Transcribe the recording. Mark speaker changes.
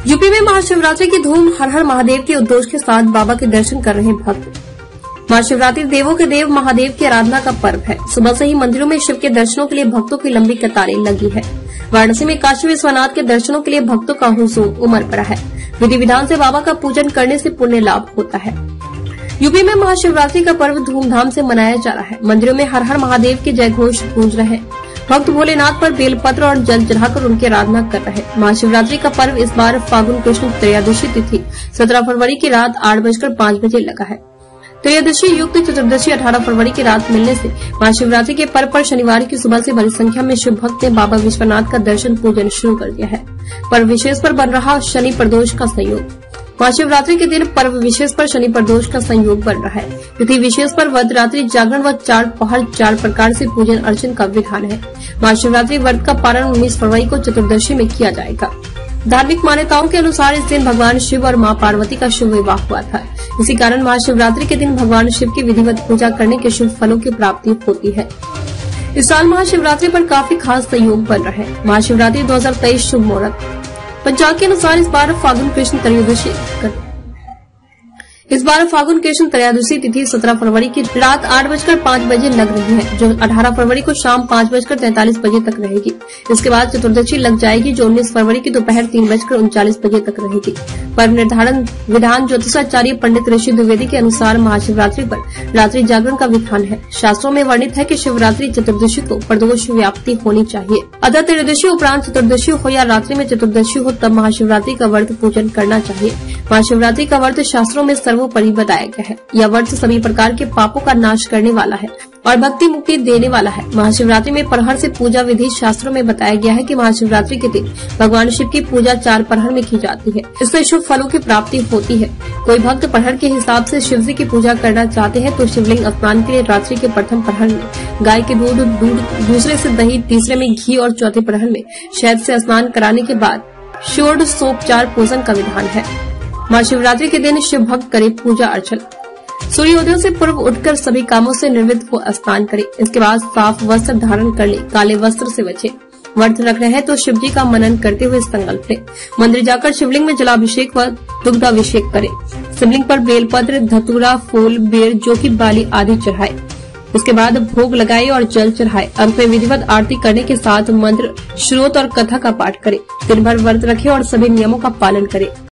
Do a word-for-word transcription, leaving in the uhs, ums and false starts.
Speaker 1: UP में महाशिवरात्रि की धूम, हर हर महादेव के उद्घोष के साथ बाबा के दर्शन कर रहे भक्त। महाशिवरात्रि देवों के देव महादेव की आराधना का पर्व है। सुबह से ही मंदिरों में शिव के दर्शनों के लिए भक्तों की लंबी कतारें लगी है। वाराणसी में काशी विश्वनाथ के दर्शनों के लिए भक्तों का हुजूम उमड़ पड़ा है। विधि विधान से बाबा का पूजन करने से पुण्य लाभ होता है। यूपी में महाशिवरात्रि का पर्व धूमधाम से मनाया जा रहा है। मंदिरों में हर हर महादेव के जयघोष गूंज रहे हैं। भक्त भोलेनाथ पर बेलपत्र और जल चढ़ाकर उनकी आराधना कर रहे हैं। महाशिवरात्रि का पर्व इस बार फागुन कृष्ण त्रयोदशी तिथि सत्रह फरवरी की रात आठ बजकर पांच बजे लगा है। त्रयोदशी युक्त चतुर्दशी अठारह फरवरी की रात मिलने से महाशिवरात्रि के पर्व पर शनिवार की सुबह से बड़ी संख्या में शिव भक्त ने बाबा विश्वनाथ का दर्शन पूजन शुरू कर दिया है। पर्व विशेष पर बन रहा शनि प्रदोष का संयोग। महाशिवरात्रि के दिन पर्व विशेष पर शनि प्रदोष का संयोग बन रहा है। तिथि विशेष पर व्रत रात्रि जागरण व चार पहर चार प्रकार से पूजन अर्चन का विधान है। महाशिवरात्रि व्रत का पारण उन्नीस फरवरी को चतुर्दशी में किया जाएगा। धार्मिक मान्यताओं के अनुसार इस दिन भगवान शिव और मां पार्वती का शुभ विवाह हुआ था। इसी कारण महाशिवरात्रि के दिन भगवान शिव की विधिवत पूजा करने के शुभ फलों की प्राप्ति होती है। इस साल महाशिवरात्रि पर काफी खास संयोग बन रहे हैं। महाशिवरात्रि दो हजार तेईस शुभ मुहूर्त। पंचांग के अनुसार इस बार फागुन कृष्ण त्रयोदशी इस बार फागुन कृष्ण त्रयोदशी तिथि सत्रह फरवरी की रात आठ बजकर पांच बजे लग रही है, जो अठारह फरवरी को शाम पांच बजकर तैंतालीस बजे तक रहेगी। इसके बाद चतुर्दशी लग जाएगी, जो उन्नीस फरवरी की दोपहर तीन बजकर उनचालीस बजे तक रहेगी। पर्व निर्धारण विधान ज्योतिषाचार्य पंडित ऋषि द्विवेदी के अनुसार महाशिवरात्रि पर रात्रि जागरण का विधान है। शास्त्रों में वर्णित है कि शिवरात्रि चतुर्दशी को प्रदोष व्याप्ति होनी चाहिए। अतः त्रयोदशी उपरांत चतुर्दशी हो या रात्रि में चतुर्दशी हो, तब महाशिवरात्रि का व्रत पूजन करना चाहिए। महाशिवरात्रि का व्रत शास्त्रों में सर्वोपरि बताया गया है। यह व्रत सभी प्रकार के पापों का नाश करने वाला है और भक्ति मुक्ति देने वाला है। महाशिवरात्रि में प्रहर से पूजा विधि शास्त्रों में बताया गया है कि महाशिवरात्रि के दिन भगवान शिव की पूजा चार प्रहर में की जाती है। इससे शुभ फलों की प्राप्ति होती है। कोई भक्त प्रहर के हिसाब से शिव जी की पूजा करना चाहते हैं तो शिवलिंग स्नान के लिए रात्रि के प्रथम प्रहर में गाय के दूध दूध दूसरे से दही, तीसरे में घी और चौथे प्रहर में शहद से स्नान कराने के बाद षोडशोपचार पूजन का विधान है। महाशिवरात्रि के दिन शिव भक्त करे पूजा अर्चना। सूर्योदय से पूर्व उठकर सभी कामों से निवृत्त हो स्नान करे। इसके बाद साफ वस्त्र धारण कर ले, काले वस्त्र से बचे। व्रत रख रहे हैं तो शिव जी का मनन करते हुए संकल्प ले। मंदिर जाकर शिवलिंग में जलाभिषेक व दुग्धाभिषेक करे। शिवलिंग पर बेलपत्र, धतूरा, फूल, बेर, जो की बाली आदि चढ़ाए। उसके बाद भोग लगाए और जल चढ़ाए। अंत में विधिवत आरती करने के साथ मंत्र, श्रोत और कथा का पाठ करे। दिन भर व्रत रखे और सभी नियमों का पालन करे।